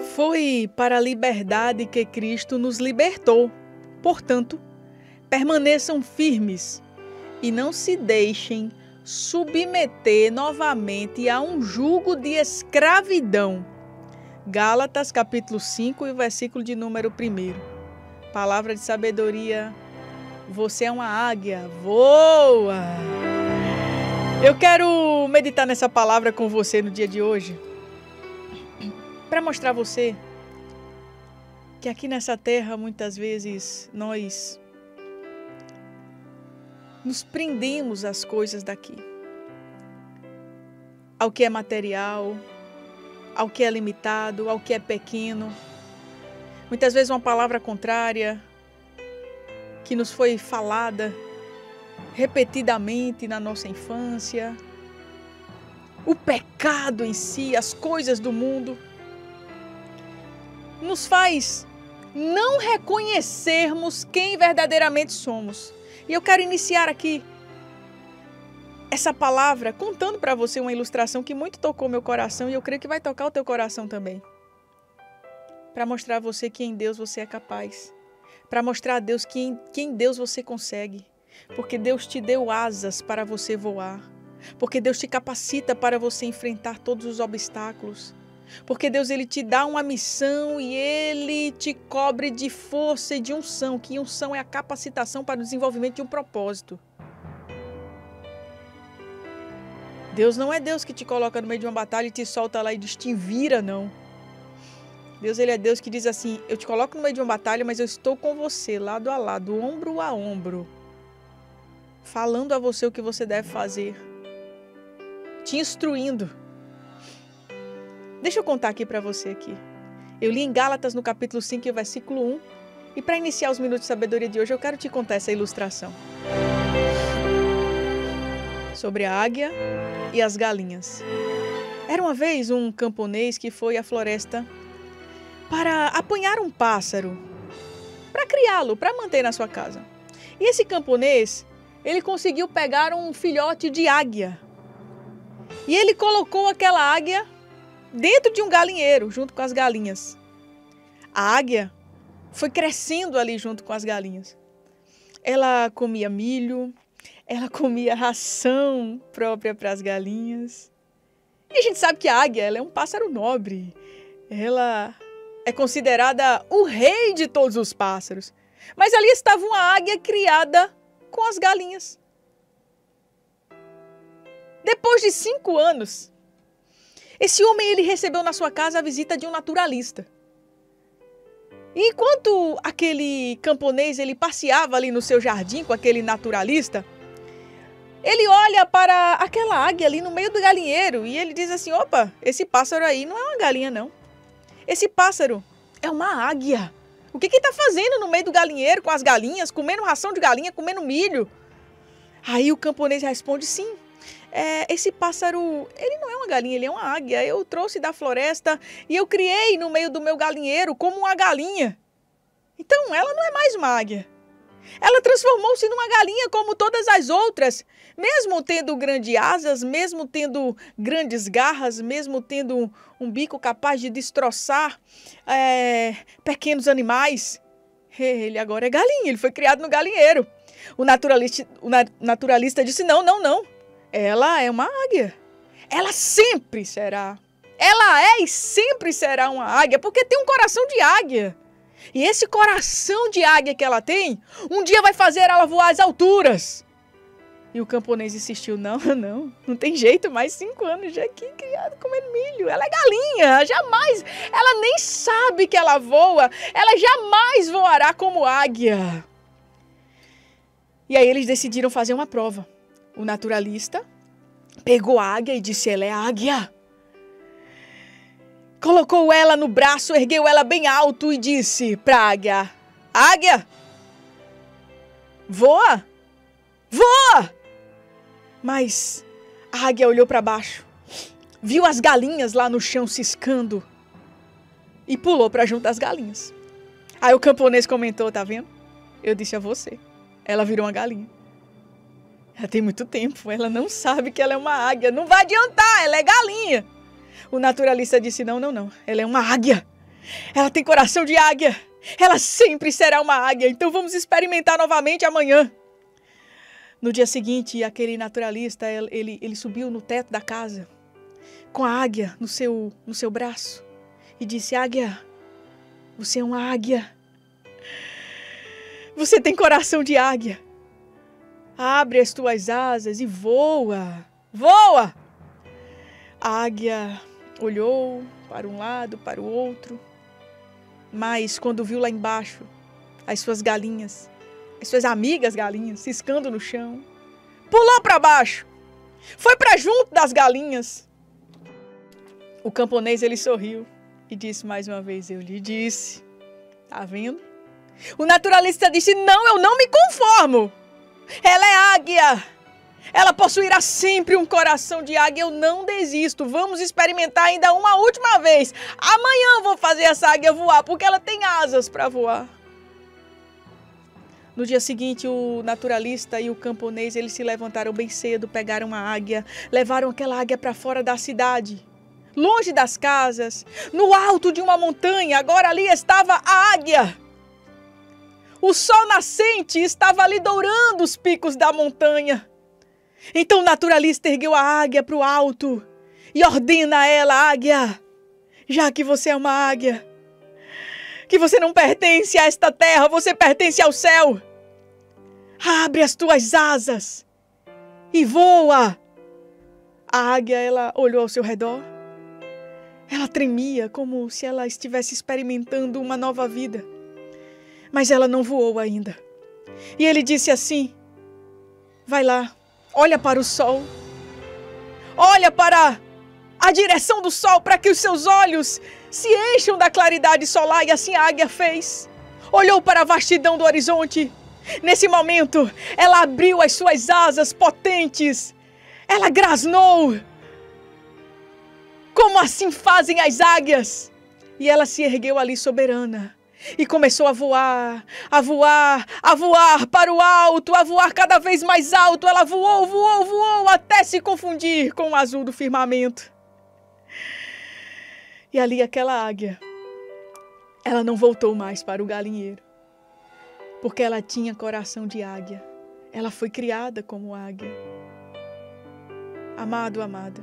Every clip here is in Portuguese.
Foi para a liberdade que Cristo nos libertou. Portanto, permaneçam firmes e não se deixem submeter novamente a um jugo de escravidão. Gálatas capítulo 5 e versículo de número 1. Palavra de sabedoria. Você é uma águia, voa! Eu quero meditar nessa palavra com você no dia de hoje, para mostrar a você que aqui nessa terra muitas vezes nós nos prendemos às coisas daqui, ao que é material, ao que é limitado, ao que é pequeno. Muitas vezes uma palavra contrária que nos foi falada repetidamente na nossa infância, o pecado em si, as coisas do mundo, nos faz não reconhecermos quem verdadeiramente somos. E eu quero iniciar aqui essa palavra contando para você uma ilustração que muito tocou meu coração e eu creio que vai tocar o teu coração também. Para mostrar a você que em Deus você é capaz. Para mostrar a Deus que em Deus você consegue. Porque Deus te deu asas para você voar. Porque Deus te capacita para você enfrentar todos os obstáculos. Porque Deus ele te dá uma missão e Ele te cobre de força e de unção. Que unção é a capacitação para o desenvolvimento de um propósito. Deus não é Deus que te coloca no meio de uma batalha e te solta lá e diz, te vira, não. Deus ele é Deus que diz assim, eu te coloco no meio de uma batalha, mas eu estou com você, lado a lado, ombro a ombro. Falando a você o que você deve fazer. Te instruindo. Deixa eu contar aqui para você aqui. Eu li em Gálatas no capítulo 5, versículo 1. E para iniciar os minutos de sabedoria de hoje, eu quero te contar essa ilustração. Sobre a águia e as galinhas. Era uma vez um camponês que foi à floresta para apanhar um pássaro, para criá-lo, para manter na sua casa. E esse camponês, ele conseguiu pegar um filhote de águia. E ele colocou aquela águia dentro de um galinheiro, junto com as galinhas. A águia foi crescendo ali junto com as galinhas. Ela comia milho, ela comia ração própria para as galinhas. E a gente sabe que a águia ela é um pássaro nobre. Ela é considerada o rei de todos os pássaros. Mas ali estava uma águia criada com as galinhas. Depois de 5 anos, esse homem ele recebeu na sua casa a visita de um naturalista. E enquanto aquele camponês ele passeava ali no seu jardim com aquele naturalista, ele olha para aquela águia ali no meio do galinheiro e ele diz assim, opa, esse pássaro aí não é uma galinha não. Esse pássaro é uma águia. O que ele está fazendo no meio do galinheiro com as galinhas, comendo ração de galinha, comendo milho? Aí o camponês responde, sim. Esse pássaro, ele não é uma galinha, ele é uma águia. Eu trouxe da floresta e eu criei no meio do meu galinheiro como uma galinha. Então, ela não é mais uma águia. Ela transformou-se numa galinha como todas as outras. Mesmo tendo grandes asas, mesmo tendo grandes garras, mesmo tendo um bico capaz de destroçar pequenos animais. Ele agora é galinha, ele foi criado no galinheiro. O naturalista disse, não. Ela é uma águia. Ela sempre será. Ela é e sempre será uma águia, porque tem um coração de águia. E esse coração de águia que ela tem, um dia vai fazer ela voar às alturas. E o camponês insistiu, não tem jeito, mais 5 anos já aqui criado comendo milho. Ela é galinha, jamais, ela nem sabe que ela voa, ela jamais voará como águia. E aí eles decidiram fazer uma prova. O naturalista pegou a águia e disse, ela é águia. Colocou ela no braço, ergueu ela bem alto e disse para a águia, águia, voa, voa. Mas a águia olhou para baixo, viu as galinhas lá no chão ciscando e pulou para junto das galinhas. Aí o camponês comentou, tá vendo? Eu disse a você, ela virou uma galinha. Ela tem muito tempo, ela não sabe que ela é uma águia. Não vai adiantar, ela é galinha. O naturalista disse, não. Ela é uma águia. Ela tem coração de águia. Ela sempre será uma águia. Então vamos experimentar novamente amanhã. No dia seguinte, aquele naturalista, ele subiu no teto da casa com a águia no seu braço e disse: águia, você é uma águia. Você tem coração de águia. Abre as tuas asas e voa. Voa! A águia olhou para um lado, para o outro. Mas quando viu lá embaixo as suas galinhas, as suas amigas galinhas, ciscando no chão, pulou para baixo. Foi para junto das galinhas. O camponês, ele sorriu e disse mais uma vez: eu lhe disse. Tá vendo? O naturalista disse: não, eu não me conformo. Ela é águia. Ela possuirá sempre um coração de águia. Eu não desisto. Vamos experimentar ainda uma última vez. Amanhã eu vou fazer essa águia voar, porque ela tem asas para voar. No dia seguinte, o naturalista e o camponês, eles se levantaram bem cedo, pegaram a águia, levaram aquela águia para fora da cidade, longe das casas, no alto de uma montanha. Agora ali estava a águia. O sol nascente estava ali dourando os picos da montanha. Então o naturalista ergueu a águia para o alto e ordena a ela: águia, já que você é uma águia, que você não pertence a esta terra, você pertence ao céu. Abre as tuas asas e voa. A águia, ela olhou ao seu redor. Ela tremia como se ela estivesse experimentando uma nova vida. Mas ela não voou ainda. E ele disse assim: vai lá, olha para o sol. Olha para a direção do sol, para que os seus olhos se encham da claridade solar. E assim a águia fez. Olhou para a vastidão do horizonte. Nesse momento, ela abriu as suas asas potentes. Ela grasnou. Como assim fazem as águias? E ela se ergueu ali soberana. E começou a voar, a voar, a voar para o alto, a voar cada vez mais alto. Ela voou, voou, voou, até se confundir com o azul do firmamento. E ali aquela águia, ela não voltou mais para o galinheiro, porque ela tinha coração de águia. Ela foi criada como águia. Amado, amada,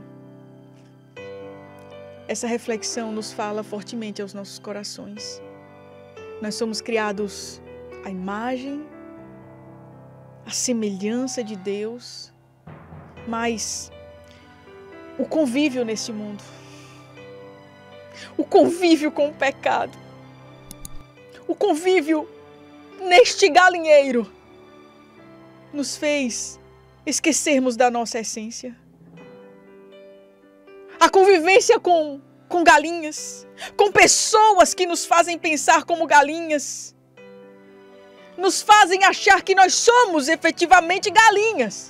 essa reflexão nos fala fortemente aos nossos corações. Nós somos criados à imagem, à semelhança de Deus, mas o convívio neste mundo, o convívio com o pecado, o convívio neste galinheiro nos fez esquecermos da nossa essência. A convivência com galinhas, com pessoas que nos fazem pensar como galinhas, nos fazem achar que nós somos efetivamente galinhas,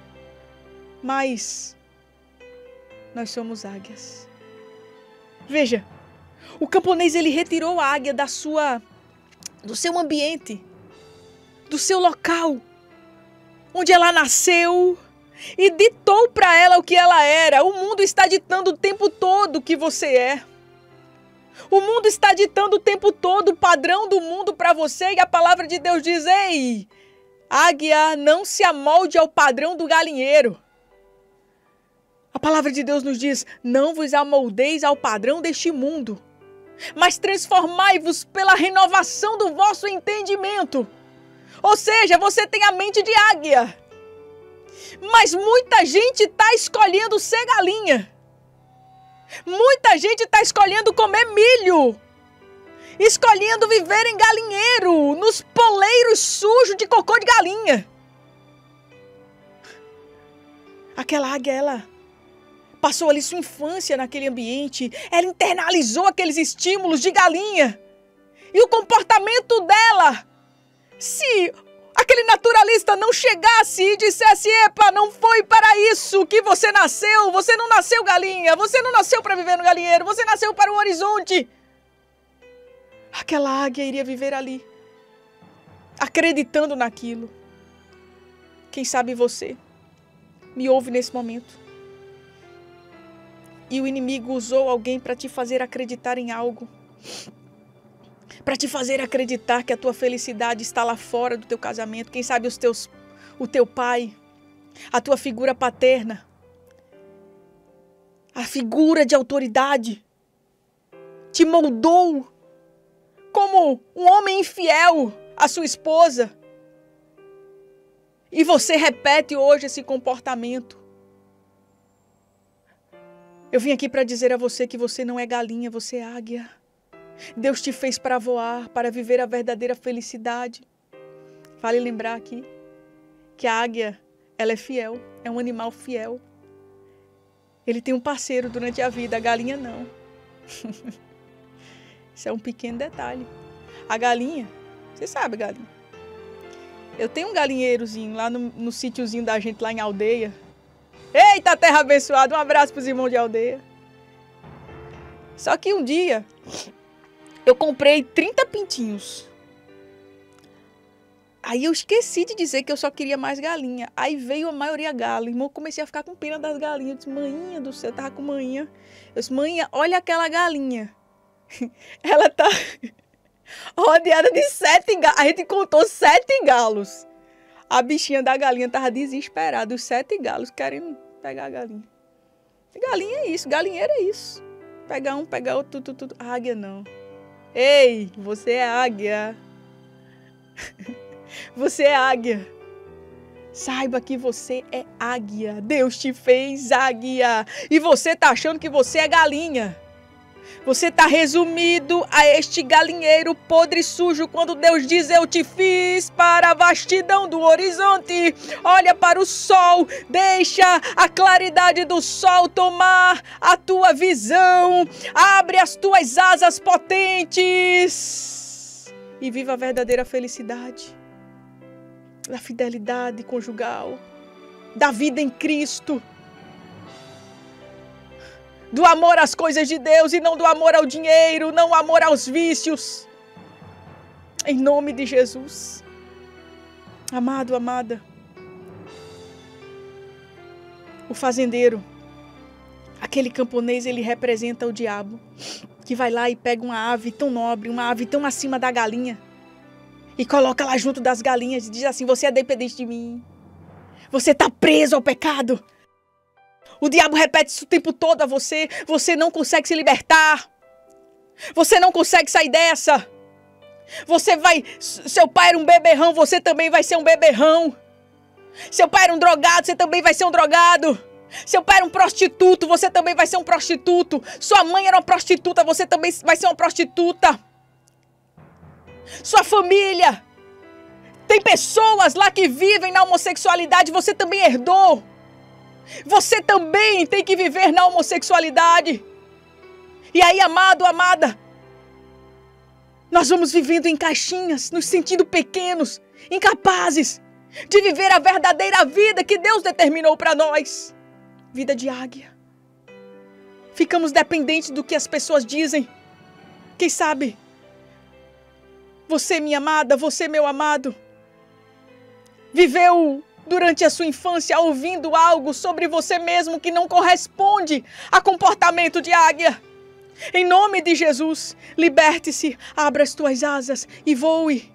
mas nós somos águias. Veja, o camponês, ele retirou a águia do seu ambiente, do seu local, onde ela nasceu, e ditou para ela o que ela era. O mundo está ditando o tempo todo o que você é. O mundo está ditando o tempo todo o padrão do mundo para você. E a palavra de Deus diz: ei, águia, não se amolde ao padrão do galinheiro. A palavra de Deus nos diz: não vos amoldeis ao padrão deste mundo, mas transformai-vos pela renovação do vosso entendimento. Ou seja, você tem a mente de águia. Mas muita gente está escolhendo ser galinha. Muita gente está escolhendo comer milho. Escolhendo viver em galinheiro, nos poleiros sujos de cocô de galinha. Aquela águia, ela passou ali sua infância naquele ambiente. Ela internalizou aqueles estímulos de galinha. E o comportamento dela, se aquele naturalista não chegasse e dissesse: epa, não foi para isso que você nasceu. Você não nasceu galinha. Você não nasceu para viver no galinheiro. Você nasceu para o horizonte. Aquela águia iria viver ali, acreditando naquilo. Quem sabe você me ouve nesse momento e o inimigo usou alguém para te fazer acreditar em algo para te fazer acreditar que a tua felicidade está lá fora do teu casamento. Quem sabe o teu pai, a tua figura paterna, a figura de autoridade, te moldou como um homem infiel à sua esposa. E você repete hoje esse comportamento. Eu vim aqui para dizer a você que você não é galinha, você é águia. Deus te fez para voar, para viver a verdadeira felicidade. Vale lembrar aqui que a águia, ela é fiel, é um animal fiel. Ele tem um parceiro durante a vida, a galinha não. Isso é um pequeno detalhe. A galinha, você sabe, galinha. Eu tenho um galinheirozinho lá no sítiozinho da gente, lá em Aldeia. Eita, terra abençoada, um abraço para os irmãos de Aldeia. Só que um dia, eu comprei 30 pintinhos. Aí eu esqueci de dizer que eu só queria mais galinha. Aí veio a maioria galo. Irmão, comecei a ficar com pena das galinhas. Eu disse, maninha do céu, eu tava com manhinha. Eu disse, maninha, olha aquela galinha. Ela tá rodeada de 7 galos. A gente contou 7 galos. A bichinha da galinha tava desesperada. Os 7 galos querendo pegar a galinha. Galinha é isso, galinheiro é isso. Pegar um, pegar outro, tudo. Águia não. Ei, você é águia. Você é águia. Saiba que você é águia. Deus te fez águia. E você tá achando que você é galinha. Você está resumido a este galinheiro podre e sujo quando Deus diz, eu te fiz para a vastidão do horizonte. Olha para o sol, deixa a claridade do sol tomar a tua visão. Abre as tuas asas potentes e viva a verdadeira felicidade. Da fidelidade conjugal, da vida em Cristo. Do amor às coisas de Deus e não do amor ao dinheiro, não amor aos vícios. Em nome de Jesus. Amado, amada. O fazendeiro, aquele camponês, ele representa o diabo, que vai lá e pega uma ave tão nobre, uma ave tão acima da galinha, e coloca lá junto das galinhas e diz assim, você é dependente de mim. Você está preso ao pecado. O diabo repete isso o tempo todo a você. Você não consegue se libertar. Você não consegue sair dessa. Seu pai era um beberrão, você também vai ser um beberrão. Seu pai era um drogado, você também vai ser um drogado. Seu pai era um prostituto, você também vai ser um prostituto. Sua mãe era uma prostituta, você também vai ser uma prostituta. Sua família. Tem pessoas lá que vivem na homossexualidade, você também herdou. Você também tem que viver na homossexualidade. E aí, amado, amada, nós vamos vivendo em caixinhas, nos sentindo pequenos, incapazes de viver a verdadeira vida que Deus determinou para nós. Vida de águia. Ficamos dependentes do que as pessoas dizem. Quem sabe? Você, minha amada, você, meu amado, viveu durante a sua infância ouvindo algo sobre você mesmo que não corresponde a comportamento de águia. Em nome de Jesus, liberte-se, abra as tuas asas e voe.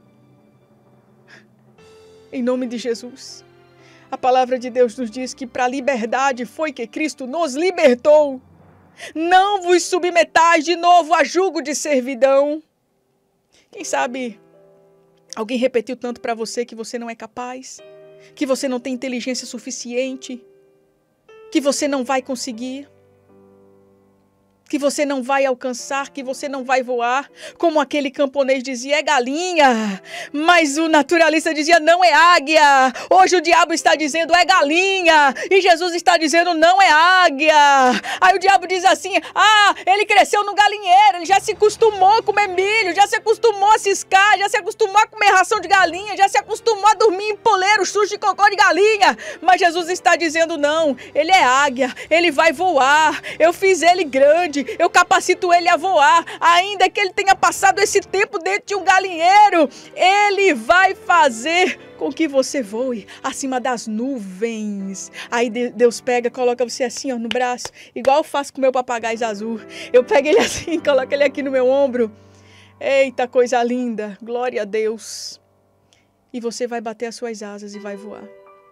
Em nome de Jesus. A palavra de Deus nos diz que para a liberdade foi que Cristo nos libertou. Não vos submetais de novo a jugo de servidão. Quem sabe alguém repetiu tanto para você que você não é capaz, que você não tem inteligência suficiente, que você não vai conseguir, que você não vai alcançar, que você não vai voar, como aquele camponês dizia, é galinha, mas o naturalista dizia, não é águia. Hoje o diabo está dizendo, é galinha, e Jesus está dizendo, não é águia. Aí o diabo diz assim, ele cresceu no galinheiro, ele já se acostumou a comer milho, já se acostumou a ciscar, já se acostumou a comer ração de galinha, já se acostumou a dormir em poleiro, sujo de cocô de galinha. Mas Jesus está dizendo, não, ele é águia, ele vai voar, eu fiz ele grande, eu capacito ele a voar, ainda que ele tenha passado esse tempo dentro de um galinheiro, ele vai fazer com que você voe acima das nuvens. Aí Deus pega, coloca você assim no braço, igual eu faço com o meu papagaio azul. Eu pego ele assim, coloco ele aqui no meu ombro. Eita, coisa linda! Glória a Deus! E você vai bater as suas asas e vai voar.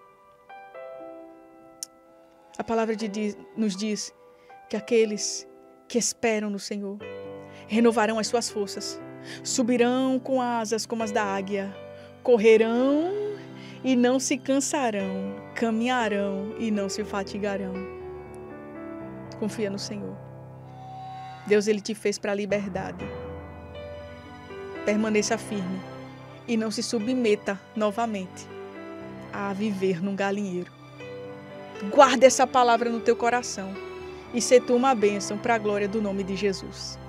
A palavra nos diz que aqueles que esperam no Senhor renovarão as suas forças, subirão com asas como as da águia, correrão e não se cansarão, caminharão e não se fatigarão. Confia no Senhor. Deus, Ele te fez para a liberdade. Permaneça firme e não se submeta novamente a viver num galinheiro. Guarda essa palavra no teu coração e se tu uma bênção para a glória do nome de Jesus.